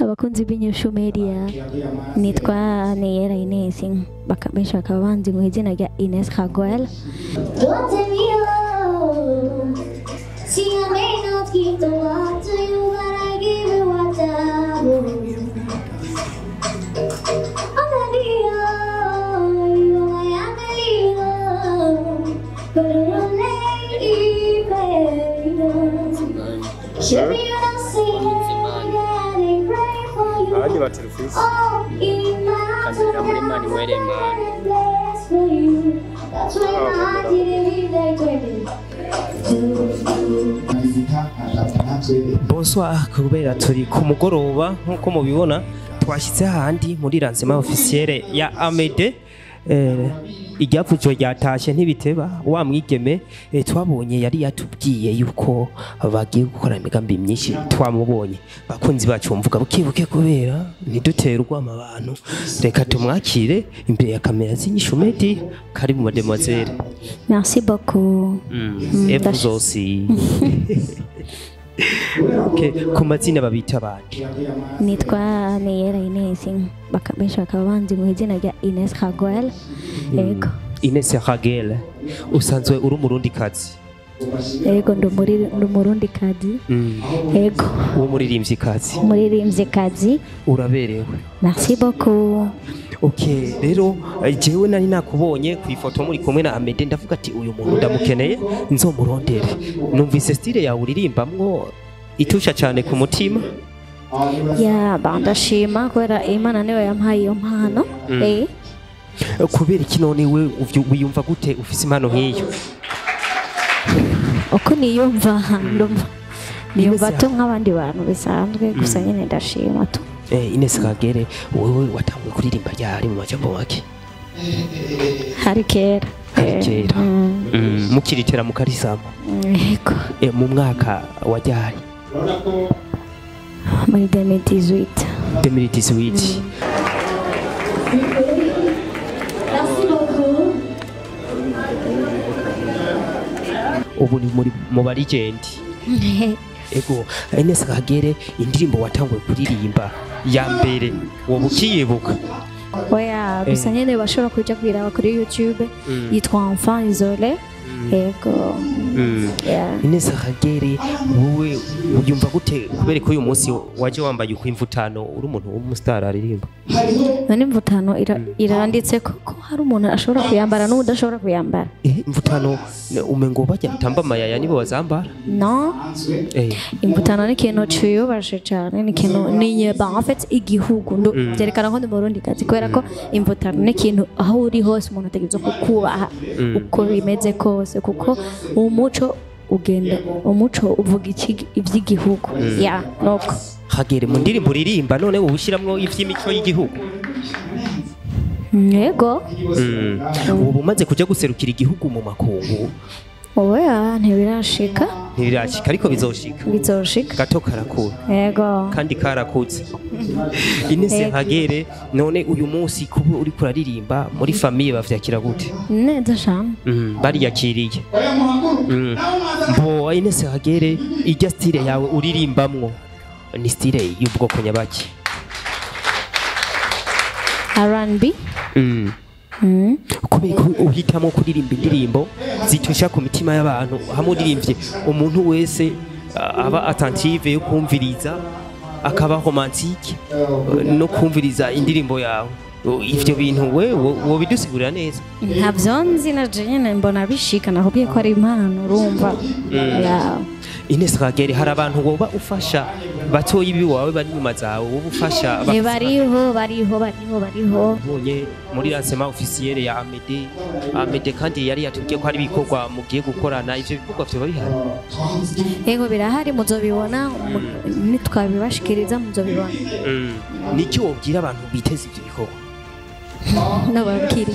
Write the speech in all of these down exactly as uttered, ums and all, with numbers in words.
abakunzi b'inyishu media nitwa Niyera Ines bakabesha akabanzi mu izina rya Ines RAGEUL. See, I may not give the world to you, but I give you what I want. Amelia, you are my Amelia, but you're lady, baby. Should be on singing, getting ready for you. Oh, in my place for you. That's when I didn't even think. Bonsoir, kubera turi ku mugoroba nkuko mubibona twashitse handi muri lancement officielle ya AMEDE. eh Igyavuzo ryatashe ntibiteba wa mwigeme twabonye yari yatubwiye yuko bagiye gukora imigambi myinshi twamubonye bakunzi bacu mvuga bukibuke kubera ntiduterwa amabantu reka tumwakire imbere ya kamera z'inyishu media. Kari mu mademoiselle. Merci beaucoup. Mm. Et vous aussi. Okay, ku mazina babita abandi. Nitwa Niyera Ines bakabesha akabanzi mu izina rya Ines RAGEUL. Yego. Ines RAGEUL. Usanzwe uri umurundi kazi. Yego ndo muri ndo murundi kazi. Yego. Uwo muririmbyi kazi. Muririmbyi kazi. Uraberewe. Merci beaucoup. Okay, rero jewe nari nakubonye ku ifoto muri kumwe na AMEDE ndavuga ati uyu muntu ndamukeneye nzomurondere. Numvise style yawe uririmbamwo itusha cyane ku mutima. Ya bandashima kwera Imana niwe yampaye iyo mpano. Eh. Kubera iki none we wiyumva gute ufise impano nk'iyo? Uko niyumva ndumva niyumva to nk'abandi bantu bisanzwe gusa nyine ndashima to. Eh, Ines RAGEUL wewe watanguye kuririmba ryari mu majambo make? Hari kera. Kera. Mm. Mukiritera mu karisamo. Yego. Eh, mu mwaka wa ryari? Muri deux mille dix-huit. deux mille dix-huit. Merci beaucoup. Ubu ni muri mu barigendi. Ego, Ines RAGEUL indirimbo watanguye kuririmba ya mbere wowe ukiyibuka? Oya, gusa nyene bashobora kuja kwiraba kuri YouTube yitwa Enfant Isolé. Ego. Ines RAGEUL wowe uyumva gute kubera ko uyu munsi waje wambaye uko imvutano uri umuntu w'umustar aririmba? None imvutano iranditse ko hari umuntu ashobora kuyambara n'udashobora kuyambara. Eh, imvutano umengo bajya tamba mayaya nibo bazambara? No. Eh. Imvutano ni kintu cyubashe cyane, ni kintu ni ba en fait igihugu ndo byerekana ko ndi murundi kazi kubera ko imvutano ni kintu aho uri hose umuntu ategerezwa kukubaha uko bimeze kose kuko umuco ugenda umuco uvuga iki iby'igihugu. Ya noko RAGEUL mu ndirimbo uririmba none ubushiramwo ivy'imico y'igihugu? Yego. Ubu umaze kuja guserukira igihugu mu makungu? Oya ntibirashika. Ntibirashika ariko bizoshika. Bizoshika. Gato karakura. Yego. Kandi karakutse. Ines RAGEUL none uyu munsi kuba uri kuraririmba muri famille bavyakira gute? Neza cyane. Mm, bari yakiriye. Mm. Mbo Ines RAGEUL ijya style yawe uririmbamwo ni style y'ubwoko nyabaki? R and B. Mm. Mm. Kubera uhitamo kuririmba indirimbo zitusha ku mitima y'abantu hamwe uririmbye umuntu wese aba attentive yo kumviriza akaba romantique no kumviriza indirimbo yawe. Ivyo bintu we wo bidusigurira neza? Ntabyo nzi na jenyine mbona bishika nakubwiye ko ari impano urumva. Ya Ines RAGEUL hari abantu woba ufasha batoyi biwawe bari mu mazawe woba ufasha bariho bariho bariho bariho bonye muri lancement officielle ya AMEDE. AMEDE kandi yari yatubwiye ko hari bikorwa mugiye gukorana ivyo bikorwa byo bihari? Yego birahari muzobibona nitwabibashikiriza muzobibona. Niki wobwira abantu biteze ivyo bikorwa? Nababwira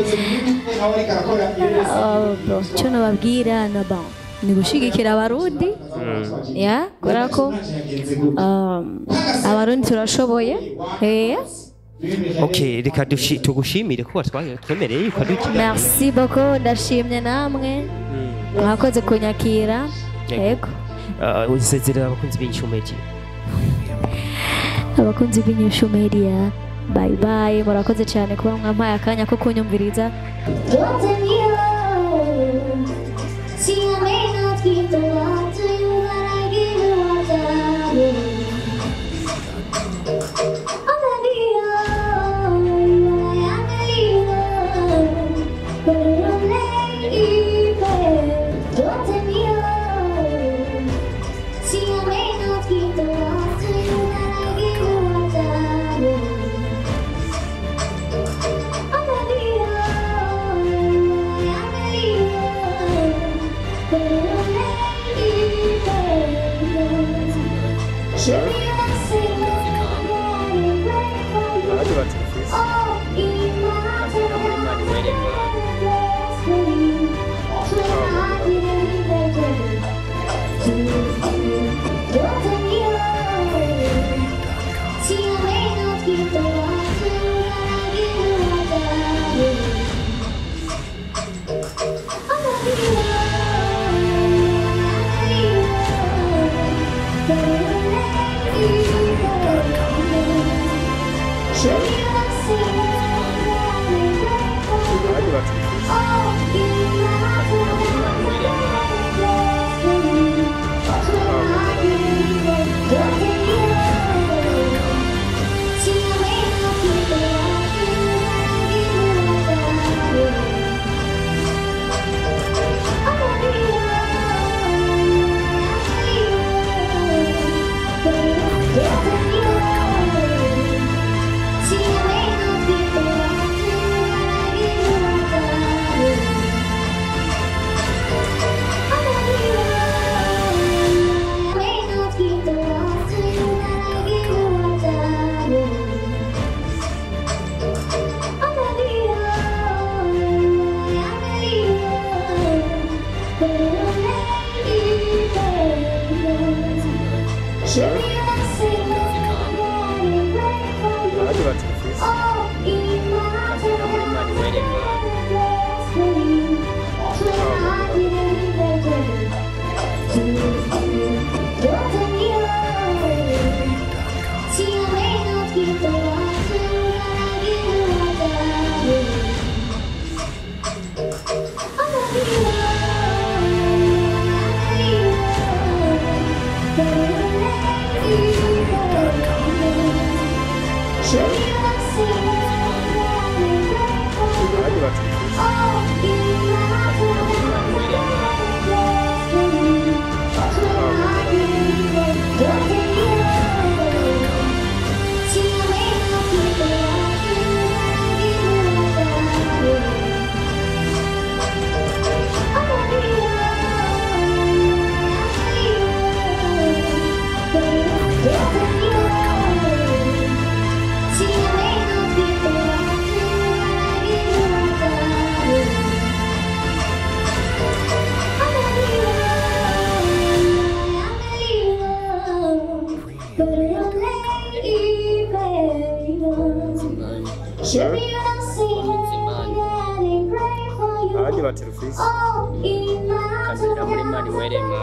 oh bro cyo nababwira na ba ni gushigikira abarundi. Ya kubera ko abarundi turashoboye. Eh. Okay, reka tugushimire ko twemereye yuko dukina. Merci beaucoup, ndashimye namwe mwakoze kunyakira. Yego. Usezerera abakunzi b'inyishu media? abakunzi b'inyishu media bye bye murakoze cyane kuba mwampaye akanya ko kunyumviriza. Aje baterufisi kamera muri mani werema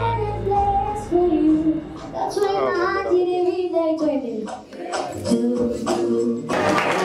That's when I did every day,